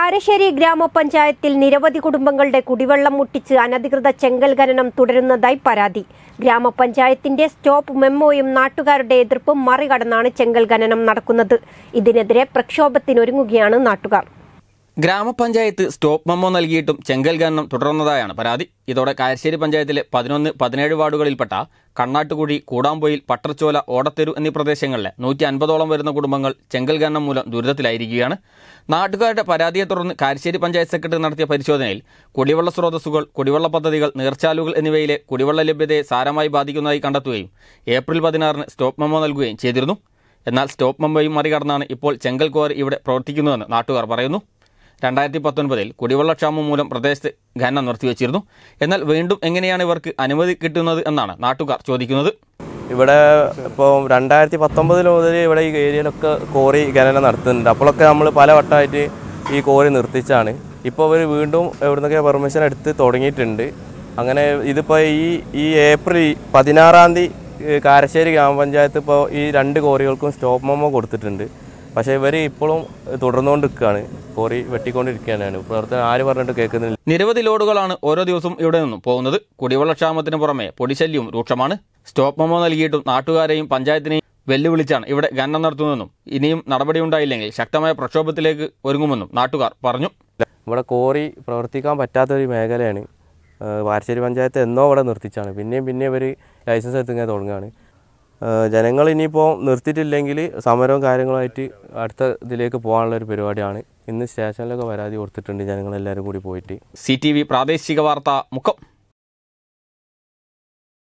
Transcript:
കാരശ്ശേരി ഗ്രാമപഞ്ചായത്തിൽ നിരവധി കുടുംബങ്ങളുടെ കുടിവെള്ളം മുട്ടിച്ച് അനധികൃത ചെങ്കൽ ഖനനം തുടരുന്നതായി പരാതി. ഗ്രാമപഞ്ചായത്തിന്റെ സ്റ്റോപ്പ് മെമ്മോയും നാട്ടുകാരുടെ എതിർപ്പും മറികടന്നാണ് ചെങ്കൽ ഖനനം നടക്കുന്നത്. ഇതിനെതിരെ പ്രക്ഷോഭത്തിനൊരുങ്ങുകയാണ് നാട്ടുകാർ. ഗ്രാമപഞ്ചായത്ത് സ്റ്റോപ്പ് മെമ്മോ നൽകിയിട്ടും ചെങ്കൽ ഖനനം തുടർന്നതായാണ് പരാതി. ഇതോടെ കാരശ്ശേരി പഞ്ചായത്തിലെ 11, 17 വാർഡുകളിൽപ്പെട്ട കണ്ണാട്ടുകുഴി, കൂടാംപൊയിൽ, പട്ടർച്ചോല, ഓടത്തെരു എന്നീ പ്രദേശങ്ങളിലെ 150ഓളം വരുന്ന കുടുംബങ്ങൾ ചെങ്കൽ ഖനനം മൂലം ദുരിതത്തിലായിരിക്കുകയാണ്. നാട്ടുകാരുടെ പരാതിയെ തുടർന്ന് കാരശ്ശേരി പഞ്ചായത്ത് സെക്രട്ടറി നടത്തിയ പരിശോധനയിൽ കുടിവെള്ള സ്രോതസ്സുകൾ, കുടിവെള്ള പദ്ധതികൾ, നീർച്ചാലുകൾ എന്നിവയിലെ കുടിവെള്ള ലഭ്യതയെ സാരമായി ബാധിക്കുന്നതായി കണ്ടെത്തുകയും ഏപ്രിൽ 16 സ്റ്റോപ്പ് മെമ്മോ നൽകുകയും ചെയ്തിരുന്നു. എന്നാൽ സ്റ്റോപ്പ് മെമ്മോയും മറികടന്നാണ് ഇപ്പോൾ ചെങ്കൽ ക്വാറി ഇവിടെ പ്രവർത്തിക്കുന്നതെന്ന് നാട്ടുകാർ പറയുന്നു. 2019 കുടിവെള്ളക്ഷാമം മൂലം പ്രദേശത്ത് ഖനനം നിർത്തിവെച്ചിരുന്നു. എന്നാൽ വീണ്ടും എങ്ങനെയാണ് ഇവർക്ക് അനുമതി കിട്ടുന്നത് എന്നാണ് നാട്ടുകാർ ചോദിക്കുന്നത്. ഇവിടെ ഇപ്പോൾ 2019 മുതൽ ഇവിടെ ഈ ഏരിയയിലൊക്കെ കോറി ഖനനം നടത്തുന്നുണ്ട്. അപ്പോഴൊക്കെ നമ്മൾ പല വട്ടമായിട്ട് ഈ കോറി നിർത്തിച്ചാണ്. ഇപ്പോൾ അവർ വീണ്ടും എവിടുന്നൊക്കെ പെർമിഷൻ എടുത്ത് തുടങ്ങിയിട്ടുണ്ട്. അങ്ങനെ ഇതിപ്പോൾ ഈ ഏപ്രിൽ 16 കാരശ്ശേരി ഗ്രാമപഞ്ചായത്ത് ഇപ്പോൾ ഈ 2 കോറികൾക്കും സ്റ്റോപ്പ് മെമ്മോ കൊടുത്തിട്ടുണ്ട്. പക്ഷേ ഇവർ ഇപ്പോഴും തുടർന്നുകൊണ്ടിരിക്കുകയാണ്, കോറി വെട്ടിക്കൊണ്ടിരിക്കുകയാണ്. പ്രവർത്തനം ആര് പറഞ്ഞിട്ട് കേൾക്കുന്നില്ല. നിരവധി ലോഡുകളാണ് ഓരോ ദിവസവും ഇവിടെ നിന്നും പോകുന്നത്. കുടിവെള്ളക്ഷാമത്തിന് പുറമെ പൊടിശല്യവും രൂക്ഷമാണ്. സ്റ്റോപ്പ് മെമ്മോ നൽകിയിട്ടും നാട്ടുകാരെയും പഞ്ചായത്തിനെയും വെല്ലുവിളിച്ചാണ് ഇവിടെ ഖനനം നടത്തുന്നതെന്നും ഇനിയും നടപടിയുണ്ടായില്ലെങ്കിൽ ശക്തമായ പ്രക്ഷോഭത്തിലേക്ക് ഒരുങ്ങുമെന്നും നാട്ടുകാർ പറഞ്ഞു. ഇവിടെ കോറി പ്രവർത്തിക്കാൻ പറ്റാത്തൊരു മേഖലയാണ്. കാരശ്ശേരി പഞ്ചായത്ത് എന്നോ ഇവിടെ നിർത്തിച്ചാണ്. പിന്നെ ഇവർ ലൈസൻസ് എടുത്തിങ്ങനെ തുടങ്ങുകയാണ്. ജനങ്ങൾ ഇനിയിപ്പോൾ നിർത്തിയിട്ടില്ലെങ്കിൽ സമരവും കാര്യങ്ങളുമായിട്ട് അടുത്ത ഇതിലേക്ക് പോകാനുള്ളൊരു പരിപാടിയാണ്. ഇന്ന് സ്റ്റേഷനിലൊക്കെ പരാതി കൊടുത്തിട്ടുണ്ട് ജനങ്ങളെല്ലാവരും കൂടി പോയിട്ട്. CTV പ്രാദേശിക വാർത്ത മുക്കം.